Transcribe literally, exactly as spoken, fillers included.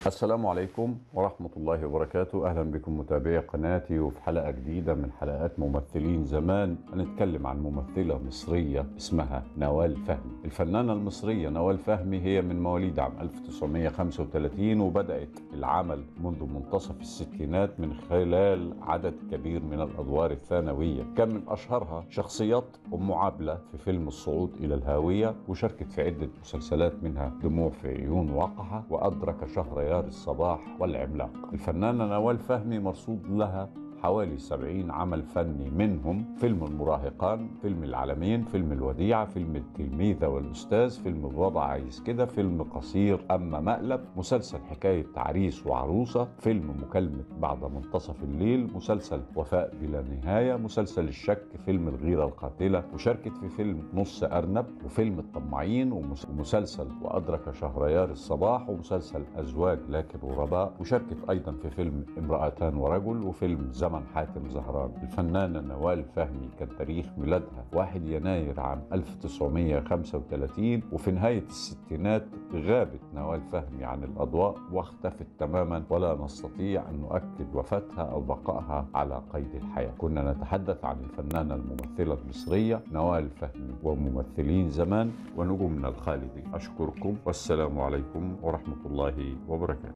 السلام عليكم ورحمة الله وبركاته. أهلا بكم متابعي قناتي، وفي حلقة جديدة من حلقات ممثلين زمان هنتكلم عن ممثلة مصرية اسمها نوال فهمي. الفنانة المصرية نوال فهمي هي من مواليد عام ألف وتسعمائة وخمسة وثلاثين، وبدأت العمل منذ منتصف الستينات من خلال عدد كبير من الأدوار الثانوية. كان من أشهرها شخصيات أم عبلة في فيلم الصعود إلى الهاوية، وشاركت في عدة مسلسلات منها دموع في عيون وقحة وأدرك شهريار الصباح والعملاق. الفنانة نوال فهمي مرصود لها حوالي سبعين عمل فني، منهم فيلم المراهقان، فيلم العالمين، فيلم الوديعة، فيلم التلميذة والأستاذ، فيلم الوضع عايز كده، فيلم قصير أما مقلب، مسلسل حكاية عريس وعروسة، فيلم مكالمة بعد منتصف الليل، مسلسل وفاء بلا نهاية، مسلسل الشك، فيلم الغيرة القاتلة، وشاركت في فيلم نص أرنب، وفيلم الطماعين، ومسلسل وأدرك شهريار الصباح، ومسلسل أزواج لكن غرباء، وشاركت أيضا في فيلم امرأتان ورجل، وفيلم زمن حاتم زهران. الفنانة نوال فهمي كان تاريخ ميلادها واحد يناير عام ألف وتسعمائة وخمسة وثلاثين، وفي نهاية الستينات غابت نوال فهمي عن الأضواء واختفت تماما، ولا نستطيع أن نؤكد وفاتها أو بقائها على قيد الحياة. كنا نتحدث عن الفنانة الممثلة المصرية نوال فهمي وممثلين زمان ونجومنا الخالدين. أشكركم والسلام عليكم ورحمة الله وبركاته.